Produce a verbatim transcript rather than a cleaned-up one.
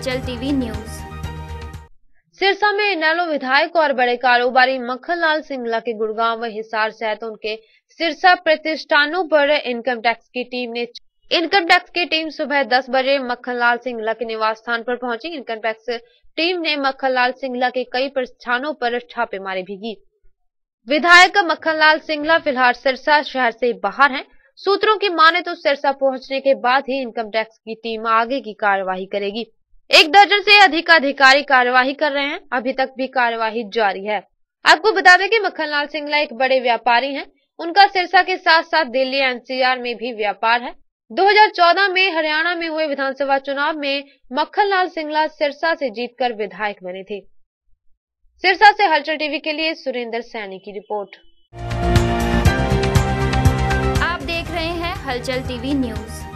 हलचल TV news. Sirsa में इनेलो विधायक और बड़े कारोबारी मक्खनलाल सिंगला के गुड़गांव व हिसार सहित उनके सिरसा प्रतिष्ठानों पर इनकम टैक्स की टीम ने इनकम टैक्स की टीम सुबह दस बजे मक्खनलाल सिंगला के निवास स्थान पर पहुंची। इनकम टैक्स टीम ने मक्खनलाल सिंगला के कई प्रतिष्ठानों पर छापेमारी भी की। विधायक मक्खनलाल सिंगला फिलहाल सिरसा शहर से बाहर हैं। सूत्रों की माने तो सिरसा पहुंचने के बाद ही इनकम टैक्स की टीम आगे की कार्यवाही करेगी। एक दर्जन से अधिक अधिकारी कार्यवाही कर रहे हैं। अभी तक भी कार्यवाही जारी है। आपको बता दें कि मक्खनलाल सिंगला एक बड़े व्यापारी हैं। उनका सिरसा के साथ साथ दिल्ली एनसीआर में भी व्यापार है। दो हज़ार चौदह में हरियाणा में हुए विधानसभा चुनाव में मक्खनलाल सिंगला सिरसा से जीतकर विधायक बने थे। सिरसा से हलचल टीवी के लिए सुरेंद्र सैनी की रिपोर्ट। आप देख रहे हैं हलचल टीवी न्यूज।